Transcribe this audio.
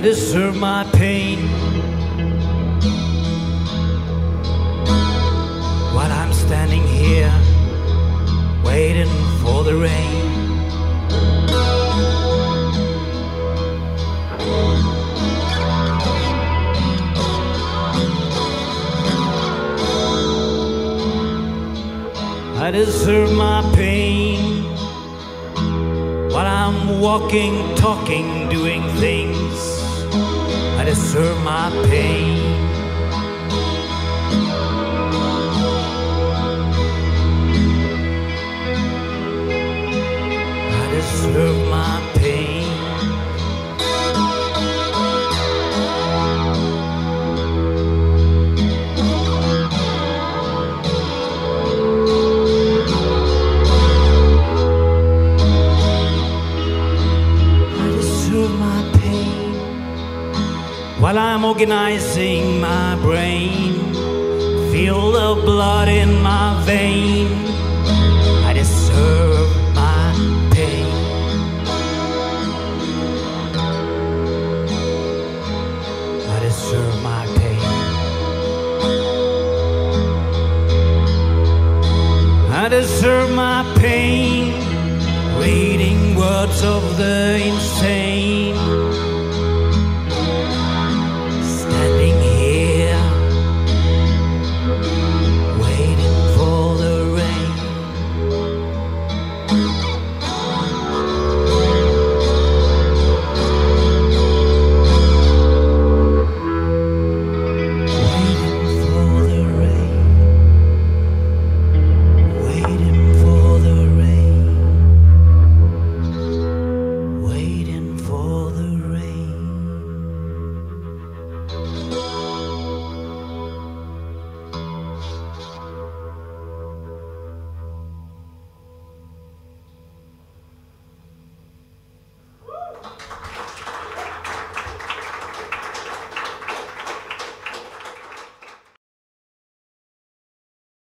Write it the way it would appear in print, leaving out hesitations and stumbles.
deserve my pain while I'm standing here waiting for the rain. I deserve my pain while I'm walking, talking, doing things. I deserve my pain. I deserve my pain. While I'm organizing my brain, feel the blood in my vein. I deserve my pain. I deserve my pain. I deserve my pain. Reading words of the insane.